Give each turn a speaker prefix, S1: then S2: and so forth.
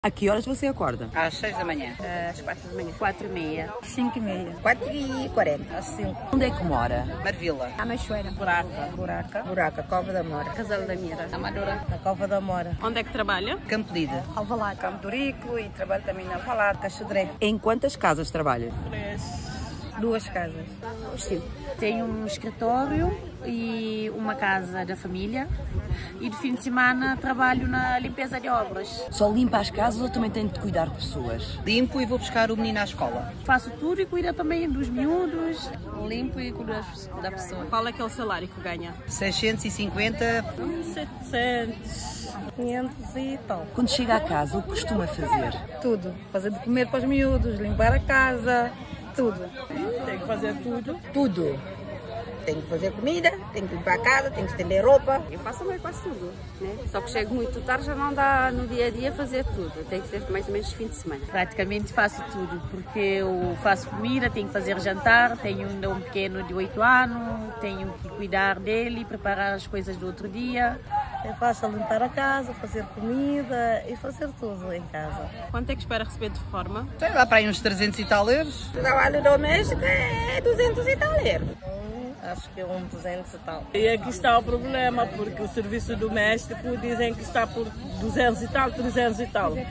S1: A que horas você acorda?
S2: Às 6 da manhã.
S3: Às 4 da manhã.
S4: 4h30.
S3: 5h30.
S2: 4h40.
S3: Às 5.
S1: Onde é que mora?
S2: Marvila.
S4: À Machoeira.
S3: Buraca, Cova da Mora.
S4: Casal da Mira.
S3: Amadora. Na Cova da Mora.
S5: Onde é que trabalha?
S2: Campo Lide.
S4: Alvalade.
S3: Campo do Rico e trabalho também na Alvalade, Cachodré.
S1: Em quantas casas trabalha?
S3: 2 casas.
S4: Sim. Tenho um escritório e uma casa da família. E de fim de semana trabalho na limpeza de obras.
S1: Só limpa as casas ou também tem de cuidar de pessoas?
S2: Limpo e vou buscar o menino à escola.
S4: Faço tudo e cuido também dos miúdos. Limpo e cuido da pessoa.
S5: Qual é que é o salário que ganha?
S2: 650.
S3: 700, 500 e tal.
S1: Quando chega a casa, o que costuma fazer?
S3: Tudo. Fazer de comer para os miúdos, limpar a casa, tudo.
S6: Tem que fazer tudo.
S3: Tudo. Tem que fazer comida, tem que limpar a casa, tem que estender roupa.
S7: Eu faço mais quase tudo, né? Só que chego muito tarde, já não dá no dia a dia fazer tudo. Tem que ser mais ou menos fim de semana.
S4: Praticamente faço tudo, porque eu faço comida, tenho que fazer jantar, tenho um pequeno de 8 anos, tenho que cuidar dele, preparar as coisas do outro dia.
S3: É fácil limpar a casa, fazer comida e fazer tudo em casa.
S5: Quanto é que espera receber de reforma?
S2: Sei lá, para aí uns 300 e tal euros.
S3: O trabalho doméstico é 200 e tal euros. Acho que é 200 e tal.
S6: E aqui está o problema, porque o serviço doméstico dizem que está por 200 e tal, 300 e tal.